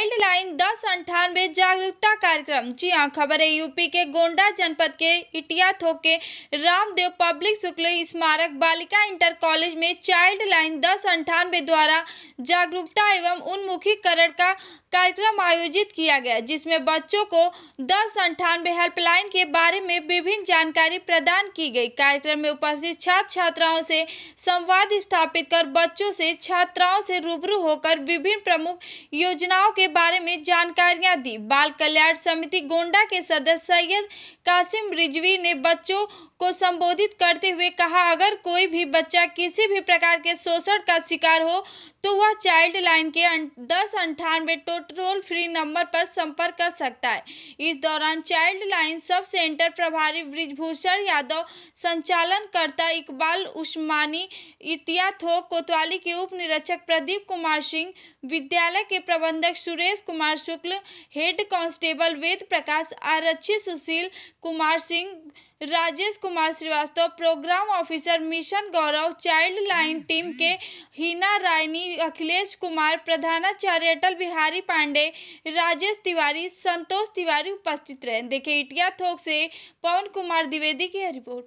Child line 1098 जागरूकता कार्यक्रम। जी हाँ, खबर है यूपी के गोंडा जनपद के इटियाथोक के रामदेव पब्लिक शुक्ल स्मारक बालिका इंटर कॉलेज में चाइल्ड लाइन 1098 द्वारा जागरूकता एवं उन्मुखीकरण का कार्यक्रम आयोजित किया गया, जिसमें बच्चों को 1098 हेल्पलाइन के बारे में विभिन्न जानकारी प्रदान की गई। कार्यक्रम में उपस्थित छात्र छात्राओं से संवाद स्थापित कर बच्चों से छात्राओं से रूबरू होकर विभिन्न प्रमुख योजनाओं के बारे में जानकारियां दी। बाल कल्याण समिति गोंडा के सदस्य सैयद कासिम रिजवी ने बच्चों को संबोधित करते हुए कहा, अगर कोई भी बच्चा किसी भी प्रकार के शोषण का शिकार हो तो वह चाइल्ड लाइन के 1098 टोल फ्री नंबर पर संपर्क कर सकता है। इस दौरान चाइल्ड लाइन सब सेंटर प्रभारी ब्रिजभूषण यादव, संचालनकर्ता इकबाल उस्मानी, इटियाथोक कोतवाली के उप निरीक्षक प्रदीप कुमार सिंह, विद्यालय के प्रबंधक सुरेश कुमार शुक्ल, हेड कांस्टेबल वेद प्रकाश, आरक्षी Sushil Kumar Singh, Rajesh Kumar Srivastava, programme officer mission Gaurav, child line team के हिना रायनी, अखिलेश कुमार, प्रधानाचार्य अटल बिहारी पांडे, राजेश तिवारी, संतोष तिवारी उपस्थित रहे। देखिए इटियाथोक से पवन कुमार द्विवेदी की रिपोर्ट।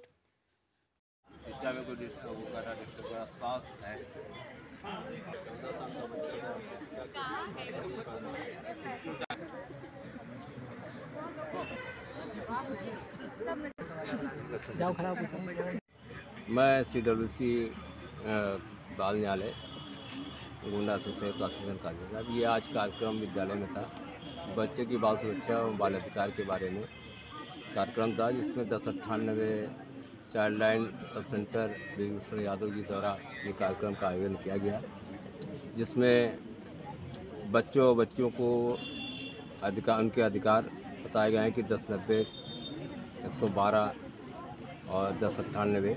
मैं CWC बाल न्यायालय गोंडा से सैयद कासिम काजी साहब, ये आज कार्यक्रम विद्यालय में था। बच्चे की बाल सुरक्षा और बाल अधिकार के बारे में कार्यक्रम था, जिसमें 1098 child line sub centre Brijbhushan Yadav ji द्वारा ये कार्यक्रम का आयोजन किया गया, जिसमें बच्चों को उनके अधिकार बताए गए हैं कि 1090, 112 और 1098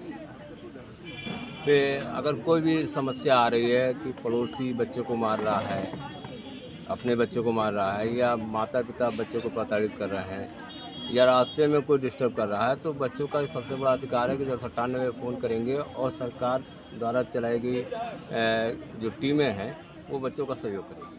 पे अगर कोई भी समस्या आ रही है कि पड़ोसी बच्चों को मार रहा है, अपने बच्चों को मार रहा है, या माता पिता बच्चों को प्रताड़ित कर रहे हैं, या रास्ते में कोई डिस्टर्ब कर रहा है, तो बच्चों का सबसे बड़ा अधिकार है कि 1098 फ़ोन करेंगे और सरकार द्वारा चलाई गई जो टीमें हैं वो बच्चों का सहयोग करेंगी।